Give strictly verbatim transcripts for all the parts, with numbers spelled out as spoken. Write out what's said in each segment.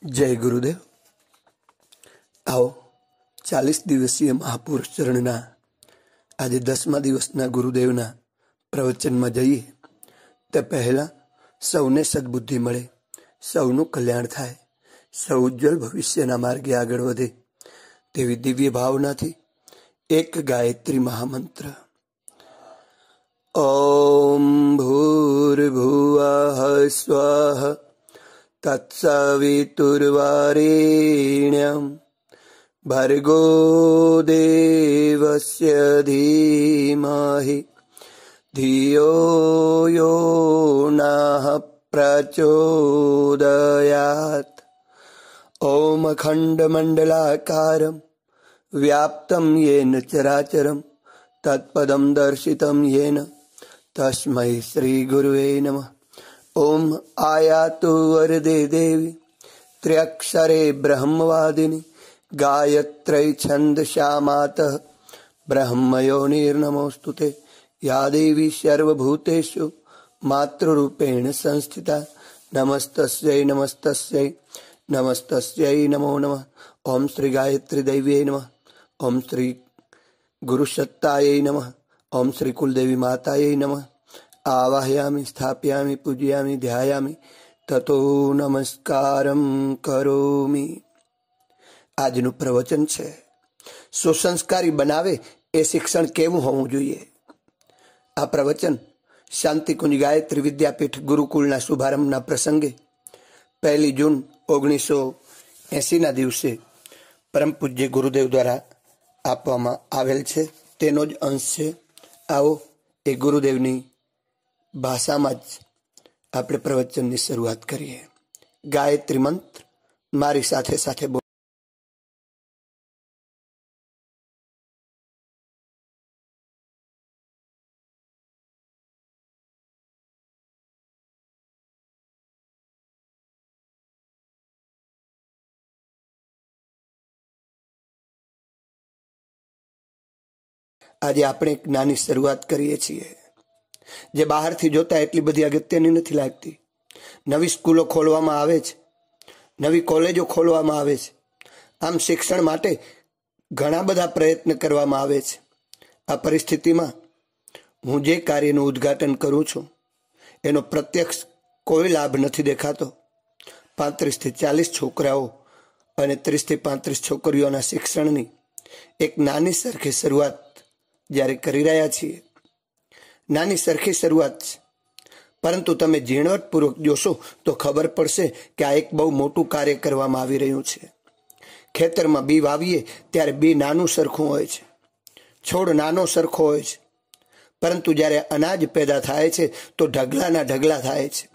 जय गुरुदेव। आओ चालीस दिवसीय महापुरुष चरणना आज दसमा दिवसना गुरुदेवना प्रवचन में जईए ते पहला सौने सद्बुद्धि मळे, सौनु कल्याण थाय, सौ उज्जवल भविष्यना मार्गे आगळ वधे तेवी दिव्य भावनाथी एक गायत्री महामंत्र। ओम भूर्भुवः स्वः तत्सवितुर्वरेण्यं भर्गो देवस्य धीमहि धियो यो नः प्रचोदयात्। ओम अखण्डमण्डलाकारं व्याप्तं येन चराचरं तत्पदं दर्शितं येन तस्मै श्रीगुरुवे नमः। ओम आयातु वरदे देवी त्र्यक्षरे ब्रह्मवादिनी गायत्र्यै छन्दसा मातः ब्रह्मयोनिर्नमोस्तुते। या देवी सर्वभूतेषु मातृरूपेण संस्थिता नमस्तस्यै नमस्तस्यै नमस्तस्यै नमो नमः। ओम श्री गायत्री देव्यै नमः। ओम श्री गुरुसत्तायै नमः। ओम श्री कुलदेवी मातायै नमः। आवाहयामि स्थापयामि पूजयामि ध्यायामि ततो नमस्कारं करोमि। આજનું પ્રવચન છે સુસંસ્કારી બનાવે એ શિક્ષણ કેવું હોવું જોઈએ। આ પ્રવચન શાંતિકુંજ ગાયત્રી વિદ્યાપીઠ ગુરુકુળના શુભારંભના પ્રસંગે પહેલી જૂન ઓગણીસો એંસીના દિવસે પરમ પૂજ્ય ગુરુદેવ દ્વારા આપવામાં આવેલ છે, તેનો જ અંશ છે। આવો એ ગુરુદેવની ભાષામાં જ આપણે પ્રવચનની શરૂઆત કરીએ। ગાયત્રી મંત્ર મારી સાથે સાથે બોલો। આજે આપણે એક નાની શરૂઆત કરીએ છીએ જે બહારથી જોતા એટલી બધી અગત્યની નથી લાગતી। નવી સ્કૂલો ખોલવામાં આવે છે, નવી કોલેજો ખોલવામાં આવે છે, આમ શિક્ષણ માટે ઘણા બધા પ્રયત્ન કરવામાં આવે છે। આ પરિસ્થિતિમાં હું જે કાર્યનું ઉદ્ઘાટન કરું છું એનો પ્રત્યક્ષ કોઈ લાભ નથી દેખાતો। પાંત્રીસથી ચાલીસ છોકરાઓ અને ત્રીસથી પાંત્રીસ છોકરીઓના શિક્ષણની એક નાની સરખી શરૂઆત જ્યારે કરી રહ્યા છીએ, નાની સરખી શરૂઆત છે, પરંતુ તમે ઝીણવટપૂર્વક જોશો તો ખબર પડશે કે આ એક બહુ મોટું કાર્ય કરવામાં આવી રહ્યું છે। ખેતરમાં બી વાવીએ ત્યારે બી નાનું સરખું હોય છે, છોડ નાનો સરખો હોય છે, પરંતુ જ્યારે અનાજ પેદા થાય છે તો ઢગલાના ઢગલા થાય છે।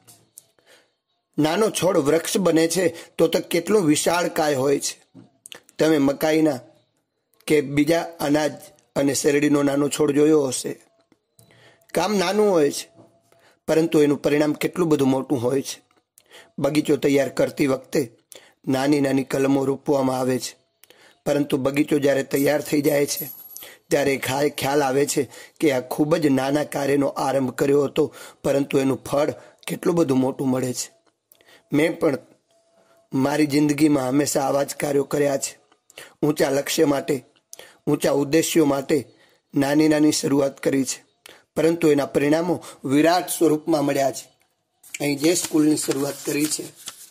નાનો છોડ વૃક્ષ બને છે તો તો કેટલો વિશાળકાય હોય છે। તમે મકાઈના કે બીજા અનાજ અને શેરડીનો નાનો છોડ જોયો હશે। કામ નાનું હોય છે પરંતુ એનું પરિણામ કેટલું બધું મોટું હોય છે। બગીચો તૈયાર કરતી વખતે નાની નાની કલમો રોપવામાં આવે છે, પરંતુ બગીચો જ્યારે તૈયાર થઈ જાય છે ત્યારે ખ્યાલ આવે છે કે આ ખૂબ જ નાના કાર્યનો આરંભ કર્યો હતો, પરંતુ એનું ફળ કેટલું બધું મોટું મળે છે। મેં પણ મારી જિંદગીમાં હંમેશા આવા જ કાર્યો કર્યા છે। ઊંચા લક્ષ્ય માટે, ઊંચા ઉદ્દેશ્યો માટે નાની નાની શરૂઆત કરી છે, પરંતુ એના પરિણામો વિરાટ સ્વરૂપમાં મળ્યા છે। અહીં જે સ્કૂલની શરૂઆત કરી છે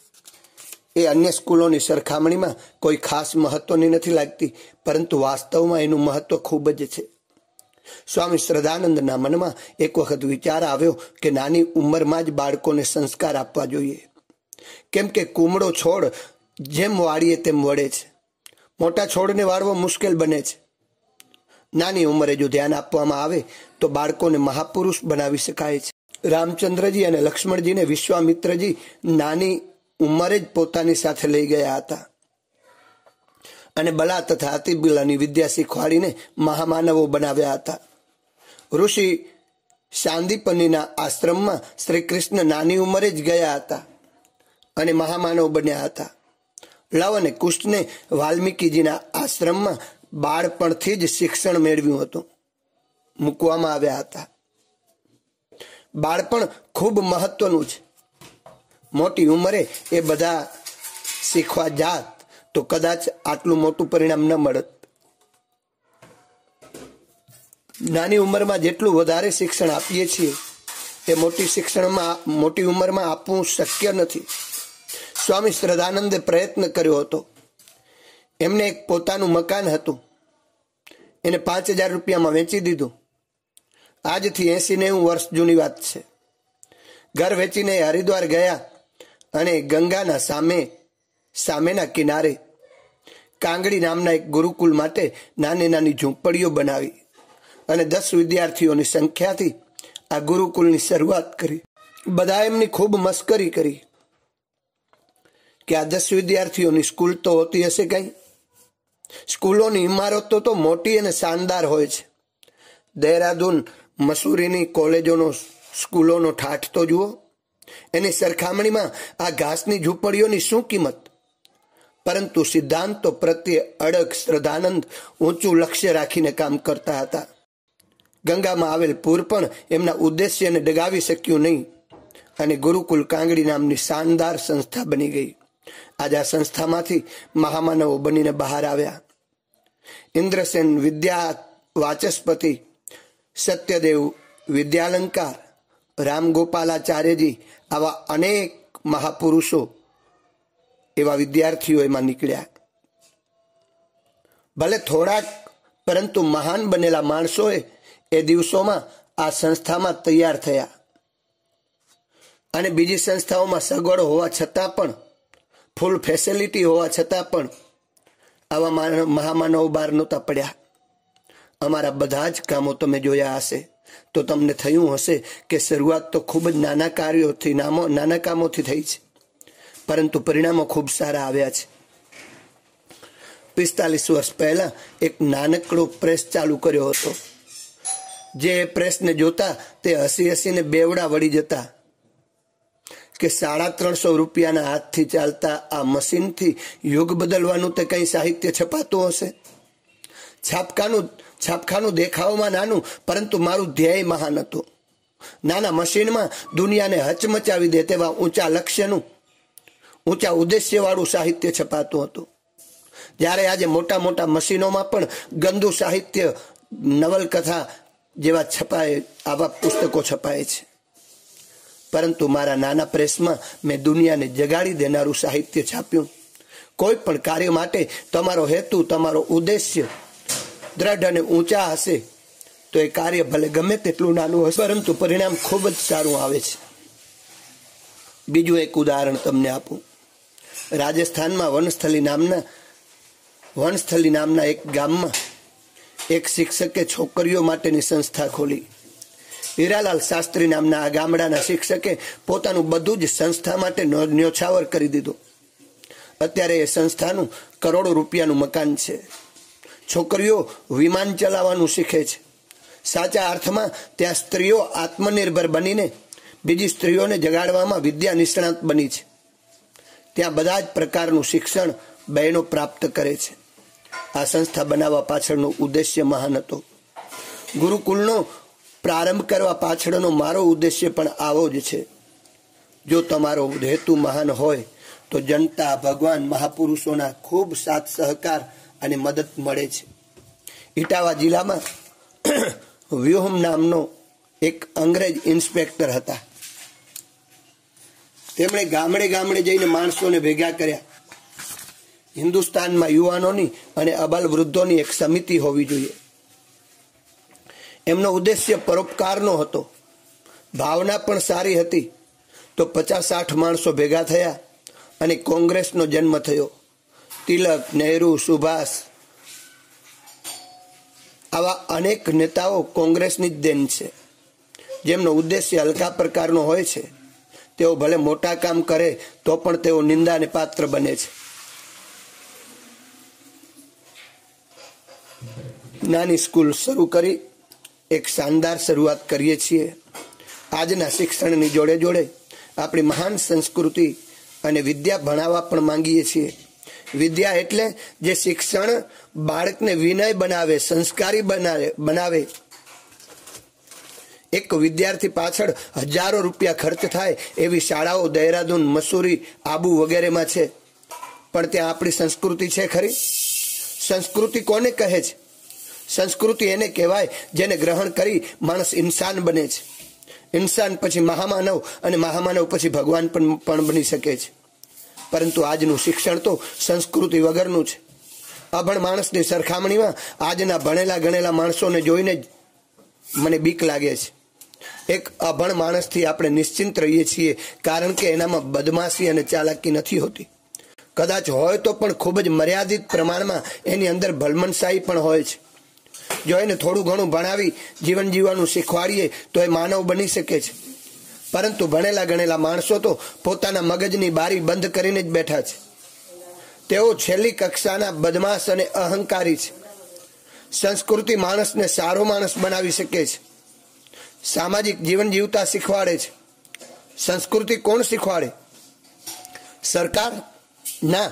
એ અન્ય સ્કૂલોની સરખામણીમાં કોઈ ખાસ મહત્વની નથી લાગતી, પરંતુ વાસ્તવમાં એનું મહત્વ ખૂબ જ છે। સ્વામી શ્રદ્ધાનંદના મનમાં એક વખત વિચાર આવ્યો કે નાની ઉંમરમાં જ બાળકોને સંસ્કાર આપવા જોઈએ, કેમ કે કુમળો છોડ જેમ વાળીએ તેમ વળે છે, મોટા છોડને વાળવો મુશ્કેલ બને છે। નાની ઉંમરે જો ધ્યાન આપવામાં આવે તો બાળકોને મહાપુરુષ બનાવી શકાય છે। રામચંદ્રજી અને લક્ષ્મણજીને વિશ્વામિત્રજી નાની ઉંમરે જ પોતાની સાથે લઈ ગયા હતા અને બલા તથા અતિબલાની વિદ્યા શીખવાડીને મહામાનવો બનાવ્યા હતા। ઋષિ સાંદીપનીના આશ્રમમાં શ્રી કૃષ્ણ નાની ઉંમરે જ ગયા હતા અને મહામાનવ બન્યા હતા। લવ અને કુશને વાલ્મીકીજીના આશ્રમમાં બાળપણથી જ શિક્ષણ મેળવ્યું હતું, મૂકવામાં આવ્યા હતા। બાળપણ ખૂબ મહત્વનું છે। મોટી ઉંમરે એ બધા શીખવા જાત તો કદાચ આટલું મોટું પરિણામ ન મળત. નાની ઉંમરમાં જેટલું વધારે શિક્ષણ આપીએ છીએ તે મોટી શિક્ષણમાં મોટી ઉંમરમાં આપવું શક્ય નથી. સ્વામી શ્રદ્ધાનંદે પ્રયત્ન કર્યો હતો. એમને એક પોતાનું મકાન હતું, એને પાંચ હજાર રૂપિયામાં વેચી દીધું. આજથી એસી નેવું વર્ષ જૂની વાત છે. ઘર વેચીને હરિદ્વાર ગયા અને ગંગાના સામે સામેના કિનારે કાંગડી નામના એક ગુરુકુલ માટે નાની નાની ઝૂંપડીઓ બનાવી અને દસ વિદ્યાર્થીઓની સંખ્યાથી આ ગુરુકુલની શરૂઆત કરી. બધા એમની ખૂબ મસ્કરી કરી કે આ દસ વિદ્યાર્થીઓની સ્કૂલ તો હોતી હશે કઈ? સ્કૂલોની ઇમારતો તો મોટી અને શાનદાર હોય છે. દહેરાદૂન મસૂરીની કોલેજોનો સ્કૂલોનો ઠાઠ તો જુઓ. એની સરખામણીમાં આ ઘાસની ઝૂંપડીઓની શું કિંમત? પરંતુ સિદ્ધાંતો પ્રત્યે અડગ શ્રદ્ધાનંદ ઊંચું લક્ષ્ય રાખીને કામ કરતા હતા. ગંગામાં આવેલ પૂર પણ એમના ઉદ્દેશ્યને ડગાવી શક્યું નહીં અને ગુરુકુલ કાંગડી નામની શાનદાર સંસ્થા બની ગઈ. આજે આ સંસ્થામાંથી મહામાનવો બનીને બહાર આવ્યા. ઇન્દ્રસેન વિદ્યા વાચસ્પતિ, સત્યદેવ વિદ્યાલંકાર, રામગોપાલાચાર્યજી, આવા અનેક મહાપુરુષો એવા વિદ્યાર્થીઓ એમાં નીકળ્યા. ભલે થોડાક પરંતુ મહાન બનેલા માણસોએ એ દિવસોમાં આ સંસ્થામાં તૈયાર થયા અને બીજી સંસ્થાઓમાં સગવડો હોવા છતાં પણ, ફૂલ ફેસિલિટી હોવા છતાં પણ આવા મહામાનવો બહાર નહોતા પડ્યા. અમારા બધા જ કામો તમે જોયા હશે તો તમને થયું હશે કે શરૂઆત તો ખૂબ જ નાના કાર્યોથી નામો નાના કામોથી થઈ છે, પરંતુ પરિણામો ખૂબ સારા આવ્યા છે. પિસ્તાલીસ વર્ષ પહેલા એક નાનકડો પ્રેસ ચાલુ કર્યો હતો. જે પ્રેસને જોતા તે હસી હસીને બેવડા વળી જતા કે સાડા ત્રણસો રૂપિયાના હાથથી ચાલતા આ મશીનથી યુગ બદલવાનું તે કંઈ સાહિત્ય છપાતું હશે. છાપકાનું છાપખાનું દેખાવમાં નાનું, પરંતુ મારું ધ્યેય મહાન હતું. નાના મશીનમાં દુનિયાને હચમચાવી દે તેવા ઊંચા લક્ષ્યનું, ઊંચા ઉદ્દેશ્યવાળું સાહિત્ય છપાતું હતું. જ્યારે આજે મોટા મોટા મશીનોમાં પણ ગંદુ સાહિત્ય, નવલકથા જેવા છપાય, આવા પુસ્તકો છપાય છે. પરંતુ મારા નાના પ્રેસમાં મેં દુનિયાને જગાડી દેનારું સાહિત્ય છાપ્યું. કોઈ પણ કાર્ય માટે તમારો હેતુ, તમારો ઉદ્દેશ્ય દ્રઢ અને ઊંચા હશે તો એ કાર્ય ભલે ગમે તેટલું નાનું હશે, પરંતુ પરિણામ ખૂબ જ સારું આવે છે. બીજું એક ઉદાહરણ તમને આપું. રાજસ્થાનમાં વનસ્થલી નામના વનસ્થલી નામના એક ગામમાં એક શિક્ષકે છોકરીઓ માટેની સંસ્થા ખોલી. હીરાલાલ શાસ્ત્રી નામના આ ગામડાના શિક્ષકે પોતાનું બધું જ સંસ્થા માટે ન્યોછાવર કરી દીધું. અત્યારે એ સંસ્થાનું કરોડો રૂપિયાનું મકાન છે. છોકરીઓ વિમાન ચલાવવાનું શીખે છે. સાચા અર્થમાં ત્યાં સ્ત્રીઓ આત્મનિર્ભર બનીને બીજી સ્ત્રીઓને જગાડવામાં વિદ્યા નિષ્ણાત બની છે. ત્યાં બધા જ પ્રકારનું શિક્ષણ બહેનો પ્રાપ્ત કરે છે. આ સંસ્થા બનાવવા પાછળનો ઉદ્દેશ્ય મહાન હતો. ગુરુકુલનો પ્રારંભ કરવા પાછળનો મારો ઉદ્દેશ્ય પણ આવો જ છે. જો તમારો હેતુ મહાન હોય તો જનતા, ભગવાન, મહાપુરુષોના ખૂબ સાથ સહકાર અને મદદ મળે છે. ઇટાવા જિલ્લામાં વ્યુહમ નામનો એક અંગ્રેજ ઇન્સ્પેક્ટર હતા. તેમણે ગામડે ગામડે જઈને માણસોને ભેગા કર્યા. હિન્દુસ્તાનમાં યુવાનોની અને અબાલ વૃદ્ધોની એક સમિતિ હોવી જોઈએ. એમનો ઉદ્દેશ્ય પરોપકારનો હતો. ભાવના પણ સારી હતી. તો પચાસ સાઠ માણસો ભેગા થયા અને કોંગ્રેસનો જન્મ થયો. તિલક, નહેરુ, સુભાષ, આવા અનેક નેતાઓ કોંગ્રેસની જ દેન છે. જેમનો ઉદ્દેશ્ય હલકા પ્રકારનો હોય છે. તેઓ ભલે મોટા કામ કરે તો પણ તેઓ નિંદાને પાત્ર બને છે. નાની સ્કૂલ શરૂ કરી એક શાનદાર શરૂઆત કરીએ છીએ. આજના શિક્ષણની જોડે જોડે આપણી મહાન સંસ્કૃતિ અને વિદ્યા ભણાવવા પણ માંગીએ છીએ. વિદ્યા એટલે જે શિક્ષણ બાળકને વિનય બનાવે, સંસ્કારી બનાવે બનાવે એક વિદ્યાર્થી પાછળ હજારો રૂપિયા ખર્ચ થાય એવી શાળાઓ દહેરાદૂન, મસૂરી, આબુ વગેરેમાં છે. પણ ત્યાં આપણી સંસ્કૃતિ છે ખરી? સંસ્કૃતિ કોને કહે છે? સંસ્કૃતિ એને કહેવાય જેને ગ્રહણ કરી માણસ ઇન્સાન બને છે. ઇન્સાન પછી મહામાનવ અને મહામાનવ પછી ભગવાન પણ પણ બની શકે છે. પરંતુ આજનું શિક્ષણ તો સંસ્કૃતિ વગરનું છે. અભણ માણસની સરખામણીમાં આજના ભણેલા ગણેલા માણસોને જોઈને જ મને બીક લાગે છે. એક અભણ માણસથી આપણે નિશ્ચિંત રહીએ છીએ, કારણ કે એનામાં બદમાશી અને ચાલાકી નથી હોતી. કદાચ હોય તો પણ ખૂબ જ મર્યાદિત પ્રમાણમાં એની અંદર ભલમનશાહી પણ હોય છે. જો એને થોડું ઘણું ભણાવી જીવન જીવવાનું શીખવાડીએ તો એ માનવ બની શકે છે. પરંતુ ભણેલા ગણેલા માણસો તો પોતાના મગજની બારી બંધ કરીને જ બેઠા છે. તેઓ છેલ્લી કક્ષાના બદમાશ અને અહંકારી છે. સંસ્કૃતિ માણસને સારો માણસ બનાવી શકે છે, સામાજિક જીવન જીવતા શીખવાડે છે. સંસ્કૃતિ કોણ શીખવાડે? સરકાર? ના,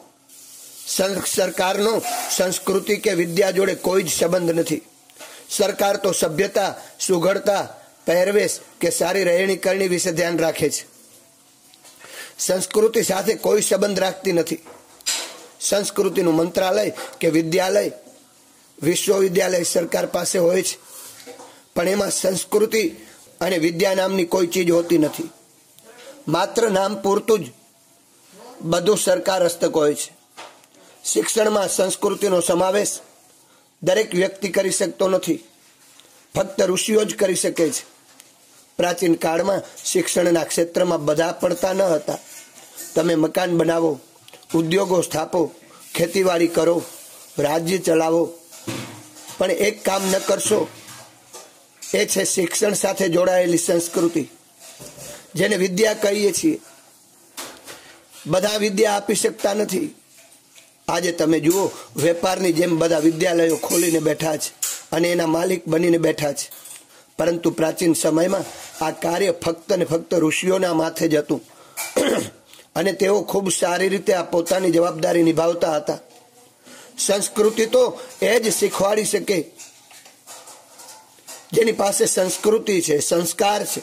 સરકારનો સંસ્કૃતિ કે વિદ્યા જોડે કોઈ જ સંબંધ નથી. સરકાર તો સભ્યતા, સુઘડતા, પહેરવેશ કે સારી રહેણી કરણી વિશે ધ્યાન રાખે છે. સંસ્કૃતિ સાથે કોઈ સંબંધ રાખતી નથી. સંસ્કૃતિનું મંત્રાલય કે વિદ્યાલય, વિશ્વવિદ્યાલય સરકાર પાસે હોય છે, પણ એમાં સંસ્કૃતિ અને વિદ્યા નામની કોઈ ચીજ હોતી નથી. માત્ર નામ પૂરતું જ બધું સરકાર હસ્તક હોય છે. શિક્ષણમાં સંસ્કૃતિનો સમાવેશ દરેક વ્યક્તિ કરી શકતો નથી, ફક્ત ઋષિઓ જ કરી શકે છે. પ્રાચીન કાળમાં શિક્ષણના ક્ષેત્રમાં બધા પડતા ન હતા. તમે મકાન બનાવો, ઉદ્યોગો સ્થાપો, ખેતીવાડી કરો, રાજ્ય ચલાવો, પણ એક કામ ન કરશો, એ છે શિક્ષણ સાથે જોડાયેલી સંસ્કૃતિ, જેને વિદ્યા કહીએ છીએ. બધા વિદ્યા આપી શકતા નથી. આજે તમે જુઓ, વેપારની જેમ બધા વિદ્યાલયો ખોલીને બેઠા છે અને એના માલિક બનીને બેઠા છે. પરંતુ પ્રાચીન સમયમાં આ કાર્ય ફક્ત ને ફક્ત ઋષિઓના માથે જ હતું અને તેઓ ખૂબ સારી રીતે આ પોતાની જવાબદારી નિભાવતા હતા. સંસ્કૃતિ તો એ જ શીખવાડી શકે જેની પાસે સંસ્કૃતિ છે, સંસ્કાર છે.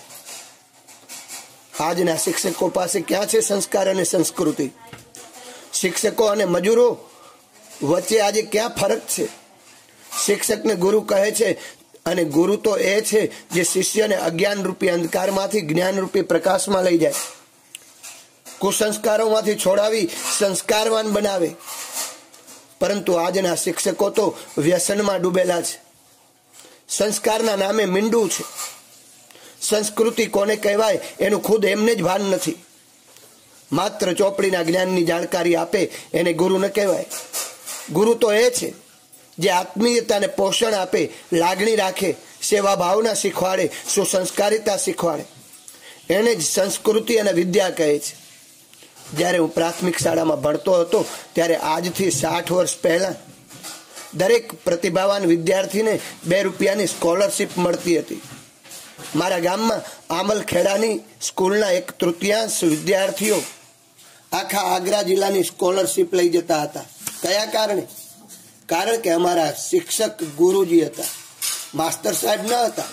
આજના શિક્ષકો પાસે ક્યાં છે સંસ્કાર અને સંસ્કૃતિ? શિક્ષકો અને મજૂરો વચ્ચે આજે ક્યાં ફરક છે? શિક્ષકને ગુરુ કહે છે, અને ગુરુ તો એ છે જે શિષ્યને અજ્ઞાન રૂપી અંધકારમાંથી જ્ઞાન રૂપી પ્રકાશમાં લઈ જાય, કુસંસ્કારોમાંથી છોડાવી સંસ્કારવાન બનાવે. પરંતુ આજના શિક્ષકો તો વ્યસનમાં ડૂબેલા છે. સંસ્કારના નામે મીંડું છે. સંસ્કૃતિ કોને કહેવાય એનું ખુદ એમને જ ભાન નથી. માત્ર ચોપડીના જ્ઞાનની જાણકારી આપે એને ગુરુ ન કહેવાય. ગુરુ તો એ છે જે આત્મીયતાને પોષણ આપે, લાગણી રાખે, સેવા ભાવના શીખવાડે, સુસંસ્કારિતા શીખવાડે. એને જ સંસ્કૃતિ અને વિદ્યા કહે છે. જ્યારે હું પ્રાથમિક શાળામાં ભણતો હતો ત્યારે આજથી સાઠ વર્ષ પહેલા દરેક પ્રતિભાવાન વિદ્યાર્થીને બે રૂપિયાની સ્કોલરશીપ મળતી હતી. મારા ગામમાં આમલ ખેડાની સ્કૂલના એક તૃતીયાંશ વિદ્યાર્થીઓ આખા આગ્રા જિલ્લાની સ્કોલરશીપ લઈ જતા હતા. કયા કારણે? કારણ કે અમારા શિક્ષક ગુરુજી હતા, માસ્તર સાહેબ ન હતા.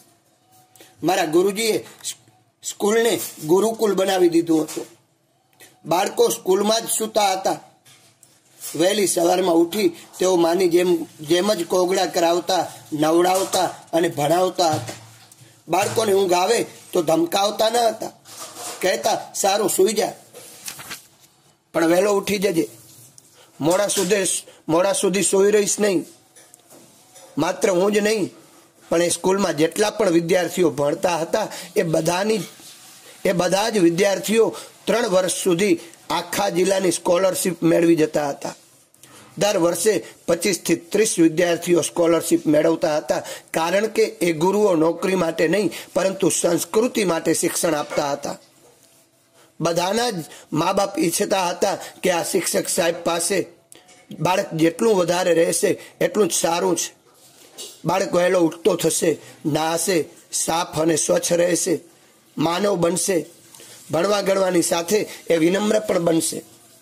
મારા ગુરુજીએ સ્કૂલને ગુરુકુલ બનાવી દીધું હતું. બાળકો સ્કૂલમાં જ સૂતા હતા. વહેલી સવારમાં ઉઠી તેઓ માની જેમ જેમ જ કોગળા કરાવતા, નવડાવતા અને ભણાવતા હતા. બાળકોને ઊંઘ આવે તો ધમકાવતા ન હતા, કહેતા સારું સૂઈ જા, પણ વહેલો ઉઠી જજે, મોડા સુધી મોડા સુધી સૂઈ રહીશ નહીં. માત્ર હું જ નહીં, પણ એ સ્કૂલમાં જેટલા પણ વિદ્યાર્થીઓ ભણતા હતા એ બધાની એ બધા જ વિદ્યાર્થીઓ ત્રણ વર્ષ સુધી આખા જિલ્લાની સ્કોલરશીપ મેળવી જતા હતા. દર વર્ષે પચીસ થી ત્રીસ વિદ્યાર્થીઓ સ્કોલરશીપ મેળવતા હતા, કારણ કે એ ગુરુઓ નોકરી માટે નહીં પરંતુ સંસ્કૃતિ માટે શિક્ષણ આપતા હતા. બધાના જ મા બાપ ઈચ્છતા હતા કે આ શિક્ષક સાહેબ પાસે બાળક જેટલું વધારે રહેશે એટલું જ સારું છે. બાળક વહેલો ઉઠતો થશે, નાહશે, સાફ અને સ્વચ્છ રહેશે, માનવ બનશે, ભણવા ગણવાની સાથે એ વિનમ્ર પણ બનશે.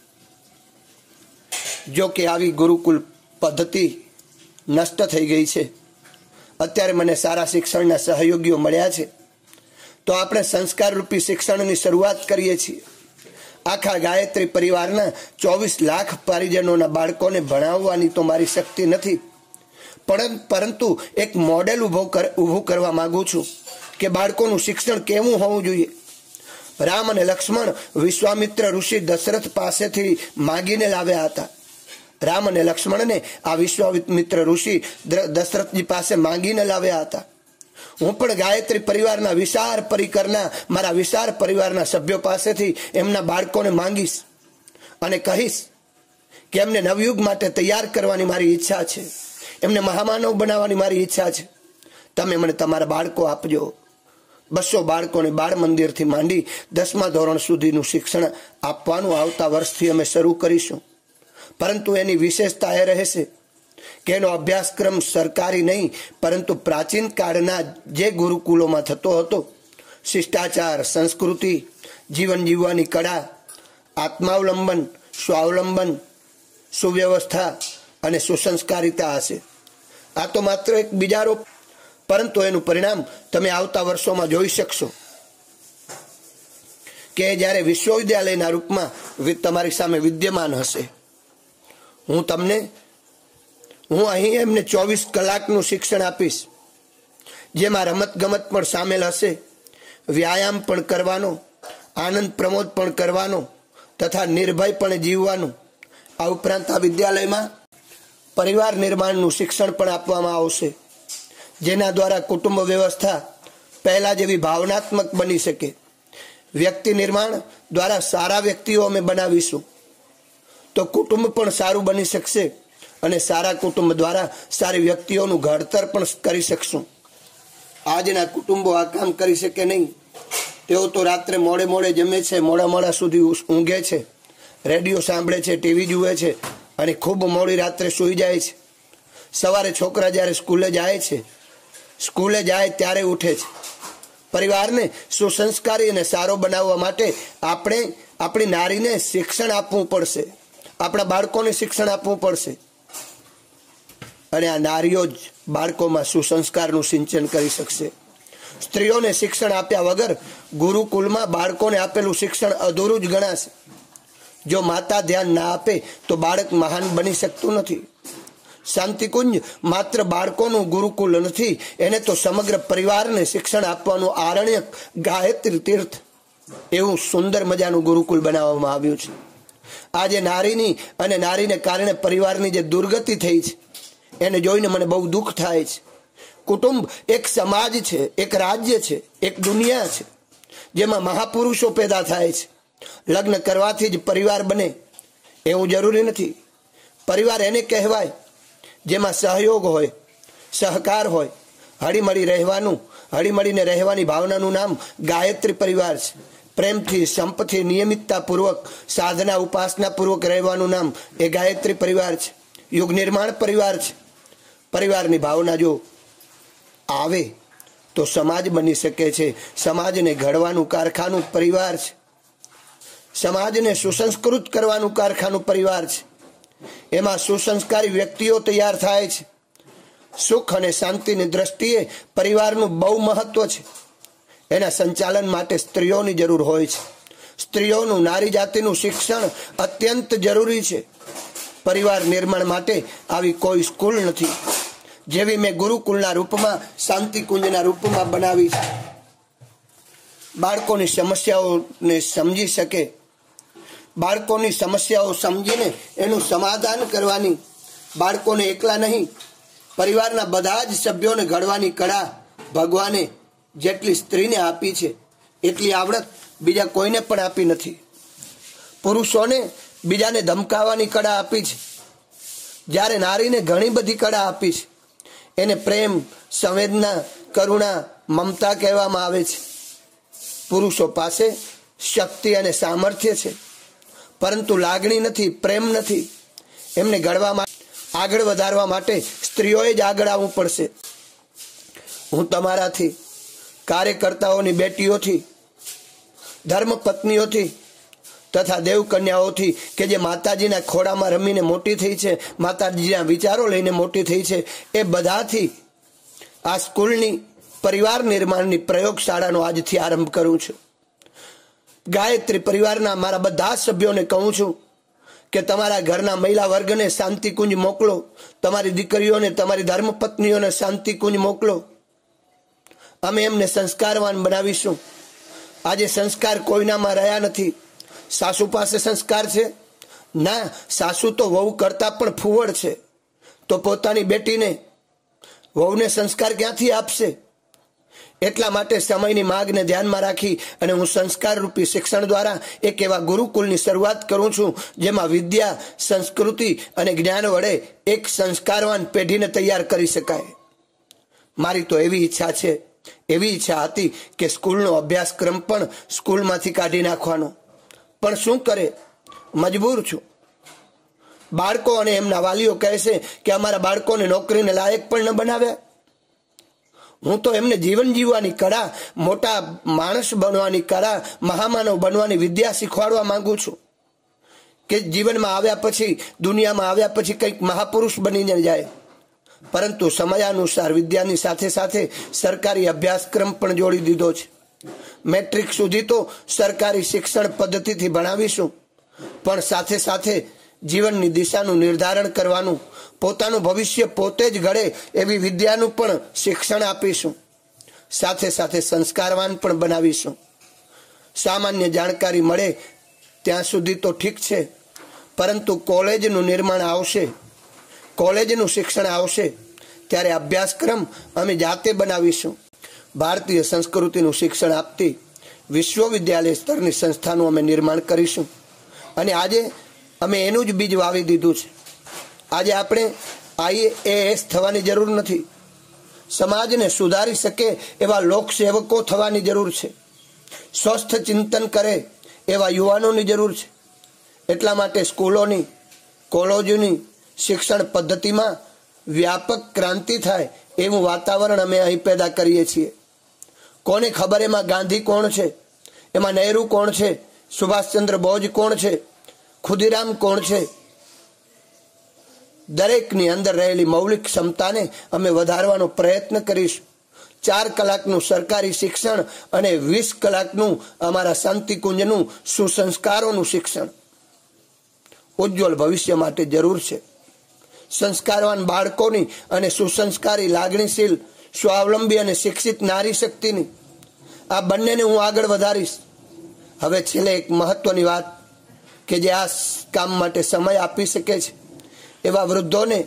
જો કે આવી ગુરુકુલ પદ્ધતિ નષ્ટ થઈ ગઈ છે. અત્યારે મને સારા શિક્ષણના સહયોગીઓ મળ્યા છે, તો આપણે સંસ્કાર રૂપી શિક્ષણની શરૂઆત કરીએ છીએ. આખા ગાયત્રી પરિવારના ચોવીસ લાખ પરિજનોના બાળકોને ભણાવવાની તો મારી શક્તિ નથી, પરંતુ એક મોડેલ ઊભો કર ઊભું કરવા માંગુ છું કે બાળકોનું શિક્ષણ કેવું હોવું જોઈએ. રામ અને લક્ષ્મણ વિશ્વામિત્ર ઋષિ દશરથ પાસેથી માંગીને લાવ્યા હતા. રામ અને લક્ષ્મણને આ વિશ્વામિત્ર ઋષિ દશરથજી પાસે માંગીને લાવ્યા હતા. હું પણ ગાયત્રી પરિવારના વિશાળ પરિકરના મારા વિશાળ પરિવારના સભ્યો પાસેથી એમના બાળકોને માંગીશ અને કહીશ કે એમને નવયુગ માટે તૈયાર કરવાની મારી ઈચ્છા છે, એમને મહામાનવ બનાવવાની મારી ઈચ્છા છે. તમે મને તમારા બાળકો આપજો. બસો બાળકોને બાળ મંદિરથી માંડી દસમા ધોરણ સુધીનું શિક્ષણ આપવાનું આવતા વર્ષથી અમે શરૂ કરીશું. પરંતુ એની વિશેષતા એ રહેશે કે એનો અભ્યાસક્રમ સરકારી નહીં, પરંતુ પ્રાચીન કાળના જે ગુરુકુલોમાં થતો હતો, શિષ્ટાચાર, સંસ્કૃતિ, જીવન જીવવાની કળા, આત્માવલંબન, સ્વાવલંબન, સુવ્યવસ્થા અને સુસંસ્કારિતા હશે. આ તો માત્ર એક બીજારો, પરંતુ એનું પરિણામ તમે આવતા વર્ષોમાં જોઈ શકશો કે જ્યારે વિશ્વવિદ્યાલયના રૂપમાં તમારી સામે વિદ્યમાન હશે. હું તમને હું અહીં એમને ચોવીસ કલાકનું શિક્ષણ આપીશ, જેમાં રમત ગમત પણ સામેલ હશે, વ્યાયામ પણ કરવાનો, આનંદ પ્રમોદ પણ કરવાનો તથા નિર્ભયપણે જીવવાનું. આ ઉપરાંત આ વિદ્યાલયમાં પરિવાર નિર્માણનું શિક્ષણ પણ આપવામાં આવશે, જેના દ્વારા કુટુંબ વ્યવસ્થા પહેલા જેવી ભાવનાત્મક બની શકે. વ્યક્તિ નિર્માણ દ્વારા સારા વ્યક્તિઓ અમે બનાવીશું તો કુટુંબ પણ સારું બની શકશે અને સારા કુટુંબ દ્વારા સારી વ્યક્તિઓનું ઘડતર પણ કરી શકશું. આજના કુટુંબો આ કામ કરી શકે નહીં. તેઓ તો રાત્રે મોડે મોડે જમે છે, મોડા મોડા સુધી ઊંઘે છે, રેડિયો સાંભળે છે, ટીવી જુએ છે અને ખૂબ મોડી રાત્રે સૂઈ જાય છે. સવારે છોકરા જ્યારે સ્કૂલે જાય છે સ્કૂલે જાય ત્યારે ઉઠે છે. પરિવારને સુસંસ્કારી અને સારો બનાવવા માટે આપણે આપણી નારીને શિક્ષણ આપવું પડશે, આપણા બાળકોને શિક્ષણ આપવું પડશે અને આ નારીઓ જ બાળકોમાં સુસંસ્કારનું સિંચન કરી શકશે. સ્ત્રીઓને શિક્ષણ આપ્યા વગર ગુરુકુલમાં બાળકોને આપેલું શિક્ષણ અધૂરું જ ગણાશે. જો માતા ધ્યાન ના આપે તો બાળક મહાન બની શકતું નથી. શાંતિકુંજ માત્ર બાળકોનું ગુરુકુલ નથી, એને તો સમગ્ર પરિવારને શિક્ષણ આપવાનું આરણ્યક ગાયત્રી તીર્થ એવું સુંદર મજાનું ગુરુકુલ બનાવવામાં આવ્યું છે. આજે નારીની અને નારીને કારણે પરિવારની જે દુર્ગતિ થઈ છે એને જોઈને મને બહુ દુઃખ થાય છે. કુટુંબ એક સમાજ છે, એક રાજ્ય છે, એક દુનિયા છે જેમાં મહાપુરુષો પેદા થાય છે. લગ્ન કરવાથી જ પરિવાર બને એવું જરૂરી નથી. પરિવાર એને કહેવાય જેમાં સહયોગ હોય, સહકાર હોય, હળીમળી રહેવાનું, હળીમળીને રહેવાની ભાવનાનું નામ ગાયત્રી પરિવાર છે. પ્રેમથી, સંપથી, નિયમિતતાપૂર્વક, સાધના ઉપાસનાપૂર્વક રહેવાનું નામ એ ગાયત્રી પરિવાર છે. યુગ નિર્માણ પરિવાર છે. પરિવારની ભાવના જો આવે તો સમાજ બની શકે છે. સમાજને ઘડવાનું કારખાનું પરિવાર છે. સમાજને સુસંસ્કૃત કરવાનું કારખાનું પરિવાર છે. એમાં સુસંસ્કારી વ્યક્તિઓ તૈયાર થાય છે. સુખ અને શાંતિની દ્રષ્ટિએ પરિવારનું બહુ મહત્વ છે. એના સંચાલન માટે સ્ત્રીઓની જરૂર હોય છે. સ્ત્રીઓનું, નારી જાતિનું શિક્ષણ અત્યંત જરૂરી છે. પરિવાર નિર્માણ માટે આવી કોઈ સ્કૂલ નથી જેવી મેં ગુરુકુલના રૂપમાં, શાંતિકુંજના રૂપમાં બનાવી છે. બાળકોની સમસ્યાઓને સમજી શકે, બાળકોની સમસ્યાઓ સમજીને એનું સમાધાન કરવાની, બાળકોને એકલા નહીં પરિવારના બધા જ સભ્યોને ઘડવાની કળા ભગવાને જેટલી સ્ત્રીને આપી છે એટલી આવડત બીજા કોઈને પણ આપી નથી. પુરુષોને બીજાને ધમકાવવાની કળા આપી છે, જ્યારે નારીને ઘણી બધી કળા આપી છે. એને પ્રેમ, સંવેદના, કરુણા, મમતા કહેવામાં આવે છે. પુરુષો પાસે શક્તિ અને સામર્થ્ય છે, પરંતુ લાગણી નથી, પ્રેમ નથી. એમને ઘડવા માટે, આગળ વધારવા માટે સ્ત્રીઓએ જ આગળ આવવું પડશે. હું તમારાથી, કાર્યકર્તાઓની બેટીઓથી, ધર્મપત્નીઓથી તથા દેવકન્યાઓથી કે જે માતાજીના ખોળામાં રમીને મોટી થઈ છે, માતાજીના વિચારો લઈને મોટી થઈ છે, એ બધાથી આ સ્કૂલની પરિવાર નિર્માણની પ્રયોગશાળાનો આજથી આરંભ કરું છું. ગાયત્રી પરિવારના મારા બધા સભ્યોને કહું છું કે તમારા ઘરના મહિલા વર્ગને શાંતિકુંજ મોકલો, તમારી દીકરીઓને, તમારી ધર્મપત્નીઓને શાંતિકુંજ મોકલો. અમે એમને સંસ્કારવાન બનાવીશું. આજે સંસ્કાર કોઈનામાં રહ્યા નથી. સાસુ પાસે સંસ્કાર છે? ના, સાસુ તો વહુ કરતા પણ ફુવડ છે. તો પોતાની બેટીને, વહુને સંસ્કાર ક્યાંથી આપશે? એટલા માટે સમયની માગને ધ્યાનમાં રાખી અને હું સંસ્કાર રૂપી શિક્ષણ દ્વારા એક એવા ગુરુકુલની શરૂઆત કરું છું જેમાં વિદ્યા, સંસ્કૃતિ અને જ્ઞાન વડે એક સંસ્કારવાન પેઢીને તૈયાર કરી શકાય. મારી તો એવી ઈચ્છા છે, એવી ઈચ્છા હતી કે સ્કૂલનો અભ્યાસક્રમ પણ સ્કૂલમાંથી કાઢી નાખવાનો, પણ શું કરે, મજબૂર છું. બાળકો અને એમના વાલીઓ કહે છે કે અમારા બાળકોને નોકરીને લાયક પણ ન બનાવ્યા. હું તો એમને જીવન જીવવાની કળા, મોટા માણસ બનવાની કળા, મહામાનવ બનવાની વિદ્યા શીખવાડવા માંગુ છું કે જીવનમાં આવ્યા પછી, દુનિયામાં આવ્યા પછી કંઈક મહાપુરુષ બનીને જાય. પરંતુ સમયાનુસાર વિદ્યાની સાથે સાથે સરકારી અભ્યાસક્રમ પણ જોડી દીધો છે. મેટ્રિક સુધી તો સરકારી શિક્ષણ પદ્ધતિથી ભણાવીશું, પણ સાથે સાથે જીવનની દિશાનું નિર્ધારણ કરવાનું, પોતાનું ભવિષ્ય પોતે જ ઘડે એવી વિદ્યાનું પણ શિક્ષણ આપીશું. સાથે સાથે સંસ્કારવાન પણ બનાવીશું. સામાન્ય જાણકારી મળે ત્યાં સુધી તો ઠીક છે, પરંતુ કોલેજનું નિર્માણ આવશે, કોલેજનું શિક્ષણ આવશે ત્યારે અભ્યાસક્રમ અમે જાતે બનાવીશું. ભારતીય સંસ્કૃતિનું શિક્ષણ આપતી વિશ્વવિદ્યાલય સ્તરની સંસ્થાનું અમે નિર્માણ કરીશું. અને આજે અમે એનું જ બીજ વાવી દીધું છે. આજે આપણે આઈએએસ થવાની જરૂર નથી. સમાજને સુધારી શકે એવા લોકસેવકો થવાની જરૂર છે. સ્વસ્થ ચિંતન કરે એવા યુવાનોની જરૂર છે. એટલા માટે સ્કૂલોની, કોલેજોની શિક્ષણ પદ્ધતિમાં વ્યાપક ક્રાંતિ થાય એવું વાતાવરણ અમે અહીં પેદા કરીએ છીએ. કોને ખબર એમાં ગાંધી કોણ છે, એમાં નહેરુ કોણ છે, સુભાષચંદ્ર બોઝ કોણ છે, ખુદીરામ કોણ છે? દરેકની અંદર રહેલી મૌલિક ક્ષમતાને અમે વધારવાનો પ્રયત્ન કરીશું. ચાર કલાકનું સરકારી શિક્ષણ અને વીસ કલાકનું અમારા શાંતિકુંજનું સુસંસ્કારોનું શિક્ષણ ઉજ્જવળ ભવિષ્ય માટે જરૂર છે. સંસ્કારવાન બાળકોની અને સુસંસ્કારી, લાગણીશીલ, સ્વાવલંબી અને શિક્ષિત નારી શક્તિની આ બંનેને હું આગળ વધારીશ. હવે છેલ્લે એક મહત્વની વાત કે જે આ કામ માટે સમય આપી શકે છે એવા વૃદ્ધોને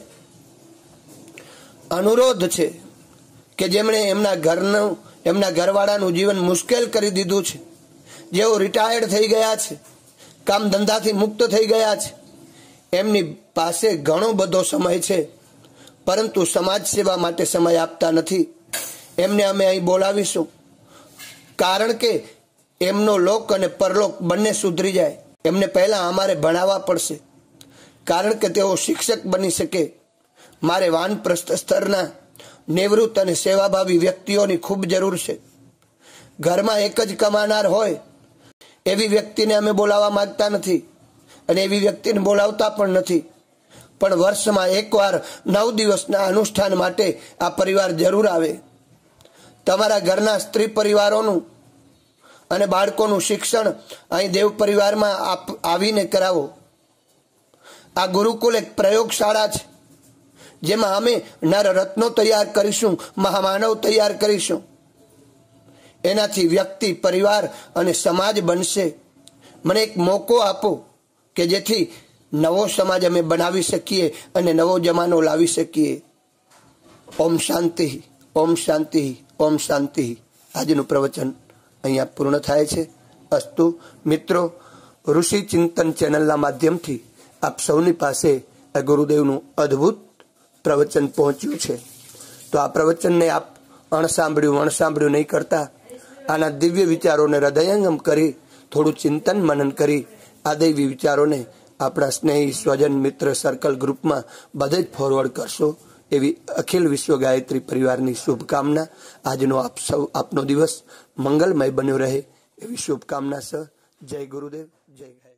અનુરોધ છે કે જેમણે એમના ઘરનું, એમના ઘરવાળાનું જીવન મુશ્કેલ કરી દીધું છે, જેઓ રિટાયર્ડ થઈ ગયા છે, કામ ધંધાથી મુક્ત થઈ ગયા છે, એમની પાસે ઘણો બધો સમય છે પરંતુ સમાજ સેવા માટે સમય આપતા નથી. એમને અમે અહીં બોલાવીશું, કારણ કે એમનો લોક અને પરલોક બંને સુધરી જાય. એમને પહેલા અમારે ભણાવવા પડશે, કારણ કે તેઓ શિક્ષક બની શકે. મારે વાનપ્રસ્થ સ્તરના નિવૃત્ત અને સેવાભાવી વ્યક્તિઓની ખૂબ જરૂર છે. ઘરમાં એક જ કમાનાર હોય એવી વ્યક્તિને અમે બોલાવવા માંગતા નથી અને એવી વ્યક્તિને બોલાવતા પણ નથી. પણ વર્ષમાં એકવાર નવ દિવસના અનુષ્ઠાન માટે આ પરિવાર જરૂર આવે. તમારા ઘરના સ્ત્રી પરિવારોનું અને બાળકોનું શિક્ષણ અહીં દેવ પરિવારમાં આવીને કરાવો. આ ગુરુકુલ એક પ્રયોગશાળા છે જેમાં અમે નર રત્નો તૈયાર કરીશું, મહામાનવ તૈયાર કરીશું. એનાથી વ્યક્તિ, પરિવાર અને સમાજ બનશે. મને એક મોકો આપો કે જેથી નવો સમાજ અમે બનાવી શકીએ અને નવો જમાનો લાવી શકીએ. ઓમ શાંતિ, ઓમ શાંતિ, ઓમ શાંતિ. આજનું પ્રવચન અહીંયા પૂર્ણ થાય છે. અસ્તુ મિત્રો, ઋષિ ચિંતન ચેનલના માધ્યમથી આપ સૌની પાસે આ ગુરુદેવનું અદ્ભુત પ્રવચન પહોંચ્યું છે. તો આ પ્રવચનને આપ અણસાંભળ્યું અણસાંભળ્યું નહીં કરતા આના દિવ્ય વિચારોને હૃદયંગમ કરી થોડું ચિંતન મનન કરી આ દૈવી વિચારોને આપણા સ્નેહી, સ્વજન, મિત્ર સર્કલ ગ્રુપમાં બધે જ ફોરવર્ડ કરશો એવી અખિલ વિશ્વ ગાયત્રી પરિવારની શુભકામના. આજનો આપ સૌ આપનો દિવસ મંગલમય બન્યો રહે એવી શુભકામના સહ. જય ગુરુદેવ, જય ગાયત્રી.